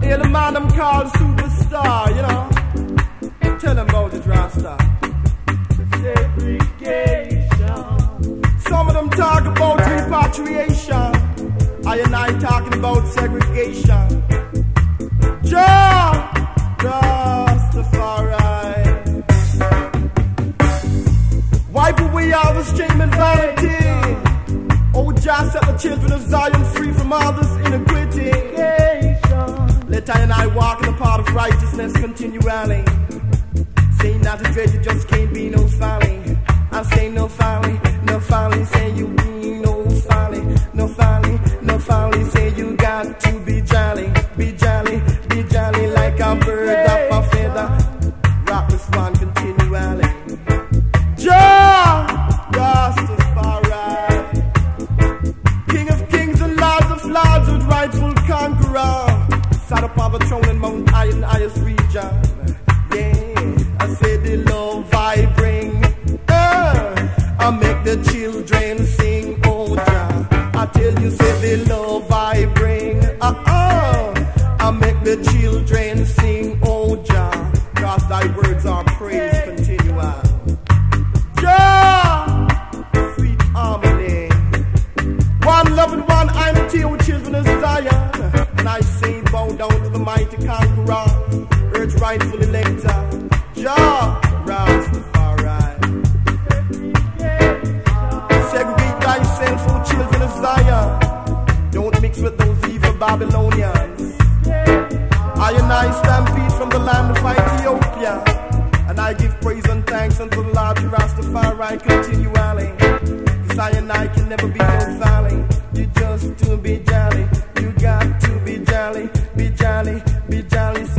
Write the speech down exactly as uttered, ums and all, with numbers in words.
Hail the man them called superstar, you know. Tell them about it, Rasta. Segregation. Some of them talk about repatriation. I and I talking about segregation. Jah, Rastafari. Wipe away all the shame and vanity. Oh, Jah set the children of Zion free from all this iniquity. Let I and I walk in the path of righteousness continually. Saying not to dread, you just can't be no folly. I say no folly, no folly. Say you be no folly, no folly, no folly. Say you got to be jolly, be jolly, be jolly like a bird of a feather. Rock this one continually. Jah, Rastafari, King of kings and lords of lords, with rightful conqueror. Sat upon the throne in Mount Iron, highest region. Yeah, I say the love I bring, uh, I make the children sing. Oh Jah, I tell you, say the love I bring, uh-uh, I make the children sing. Oh Jah, cause thy words are praise continual. Jah, sweet harmony, one love and one unity with children of Zion. And I say bow down to the mighty conqueror, earth's rightful elector, Jah, Rastafari. Segregate thyself, O children of Zion. Don't mix with those evil Babylonians. I and I stampede from the land of Ethiopia, and I give praise and thanks unto the Lord Rastafari continually. Cause I and I can never be no valley. You just to be jolly. You got to be jolly, be jolly, be jolly.